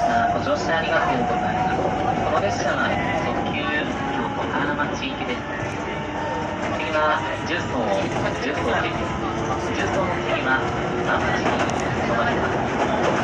ご乗車ありがとうございます。この列車は特急京都河原町行きです。次は重曹です。重曹の次は三町に停まります。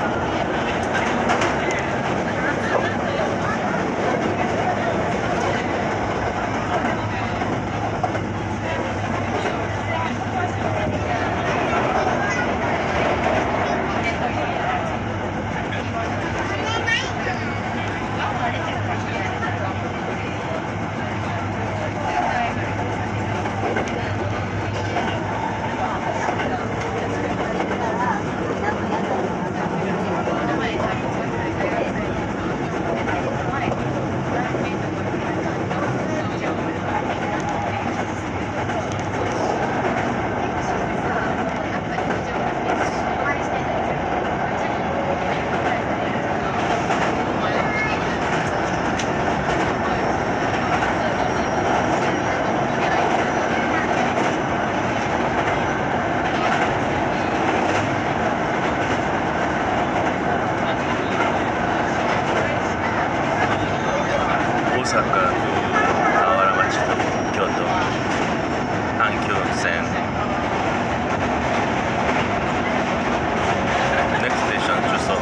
大阪府河原町と京都阪急線 Next station 重曹。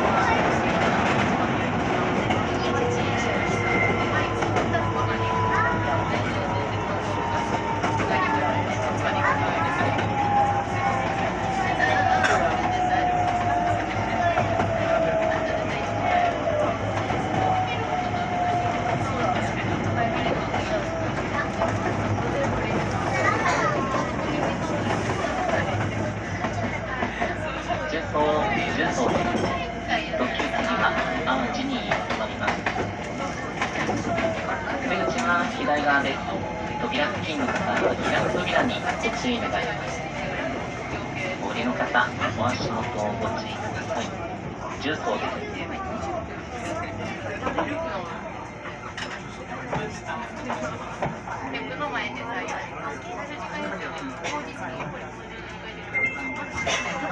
重曹です。特急次は淡路に停まります。出口は左側です。扉付近の方は左扉にご注意願います。お降りの方、お足元をご注意ください。重曹です。 目の前でさ、当日に当日に